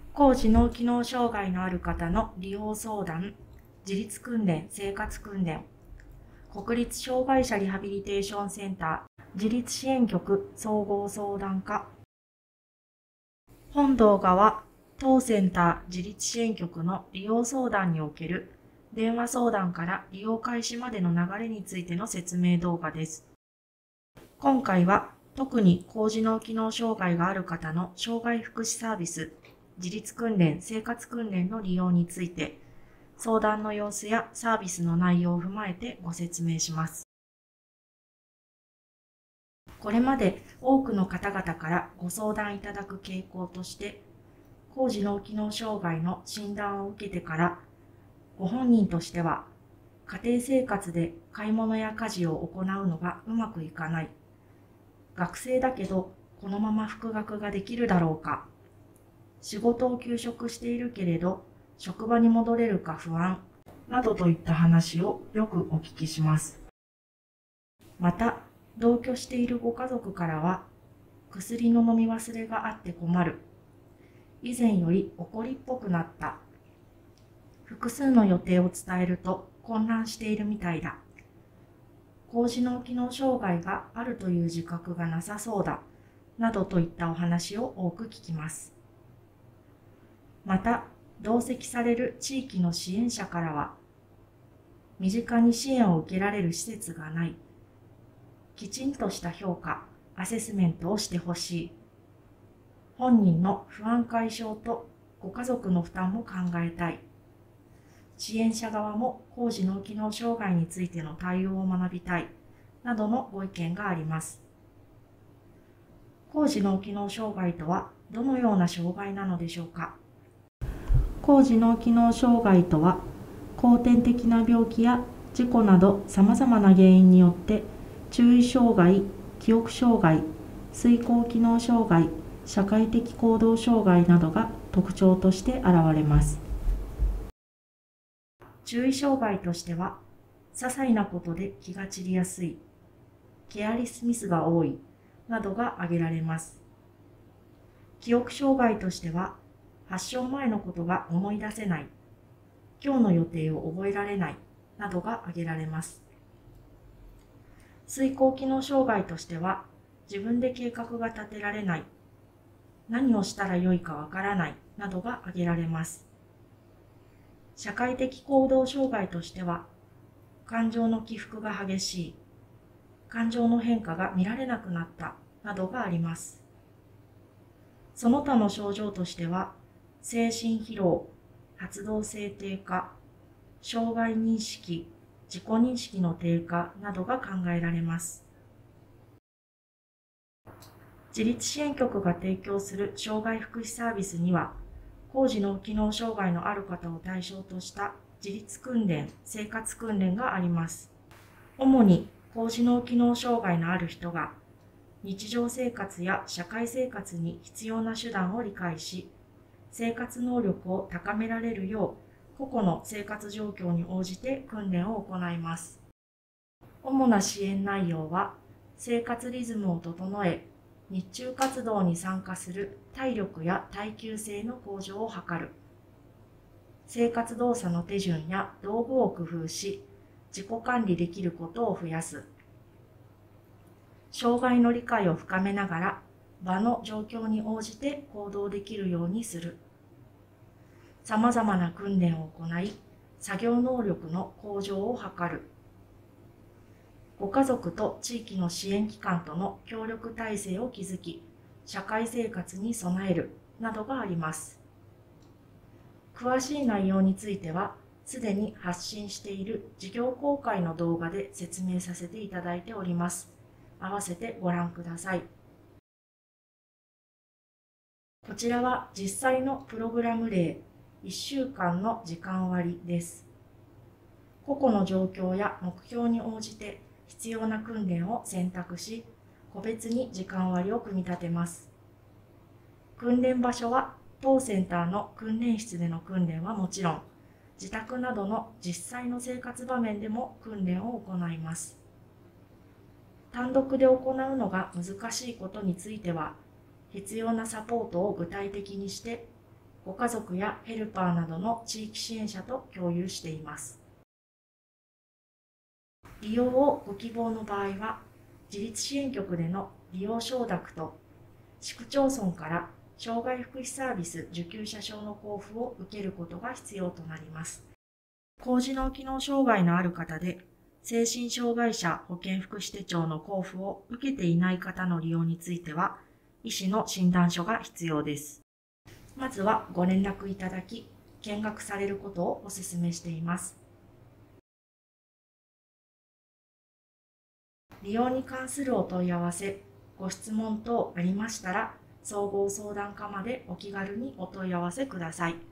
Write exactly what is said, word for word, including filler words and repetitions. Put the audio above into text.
高次脳機能障害のある方の利用相談、自立訓練、生活訓練、国立障害者リハビリテーションセンター、自立支援局総合相談課。本動画は当センター自立支援局の利用相談における電話相談から利用開始までの流れについての説明動画です。今回は特に高次脳機能障害がある方の障害福祉サービス、自立訓練、生活訓練の利用について、相談の様子やサービスの内容を踏まえてご説明します。これまで多くの方々からご相談いただく傾向として、高次脳機能障害の診断を受けてから、ご本人としては家庭生活で買い物や家事を行うのがうまくいかない。学生だけどこのまま復学ができるだろうか。仕事を休職しているけれど職場に戻れるか不安などといった話をよくお聞きします。また、同居しているご家族からは、薬の飲み忘れがあって困る。以前より怒りっぽくなった。複数の予定を伝えると混乱しているみたいだ。高次脳機能障害があるという自覚がなさそうだ。などといったお話を多く聞きます。また、同席される地域の支援者からは、身近に支援を受けられる施設がない。きちんとした評価、アセスメントをしてほしい。本人の不安解消とご家族の負担も考えたい。支援者側も高次脳機能障害についての対応を学びたい。などのご意見があります。高次脳機能障害とはどのような障害なのでしょうか。高次脳機能障害とは、後天的な病気や事故などさまざまな原因によって注意障害、記憶障害、遂行機能障害、社会的行動障害などが特徴として現れます。注意障害としては、些細なことで気が散りやすい、ケアリスミスが多いなどが挙げられます。記憶障害としては、発症前のことが思い出せない、今日の予定を覚えられないなどが挙げられます。遂行機能障害としては、自分で計画が立てられない、何をしたらよいかわからないなどが挙げられます。社会的行動障害としては、感情の起伏が激しい、感情の変化が見られなくなったなどがあります。その他の症状としては、精神疲労、発動性低下、障害認識、自己認識の低下などが考えられます。自立支援局が提供する障害福祉サービスには、高次脳機能障害のある方を対象とした自立訓練、生活訓練があります。主に高次脳機能障害のある人が、日常生活や社会生活に必要な手段を理解し、生活能力を高められるよう、個々の生活状況に応じて訓練を行います。主な支援内容は、生活リズムを整え、日中活動に参加する体力や耐久性の向上を図る。生活動作の手順や道具を工夫し、自己管理できることを増やす。障害の理解を深めながら、場の状況に応じて行動できるようにする。さまざまな訓練を行い、作業能力の向上を図る。ご家族と地域の支援機関との協力体制を築き、社会生活に備えるなどがあります。詳しい内容については、すでに発信している事業公開の動画で説明させていただいております。合わせてご覧ください。こちらは実際のプログラム例、いっしゅうかんの時間割です。個々の状況や目標に応じて必要な訓練を選択し、個別に時間割を組み立てます。訓練場所は当センターの訓練室での訓練はもちろん、自宅などの実際の生活場面でも訓練を行います。単独で行うのが難しいことについては、必要なサポートを具体的にして、 ご家族やヘルパーなどの地域支援者と共有しています。利用をご希望の場合は、自立支援局での利用承諾と市区町村から障害福祉サービス受給者証の交付を受けることが必要となります。高次脳機能障害のある方で、精神障害者保健福祉手帳の交付を受けていない方の利用については、医師の診断書が必要です。まずはご連絡いただき、見学されることをお勧めしています。利用に関するお問い合わせ、ご質問等ありましたら、総合相談課までお気軽にお問い合わせください。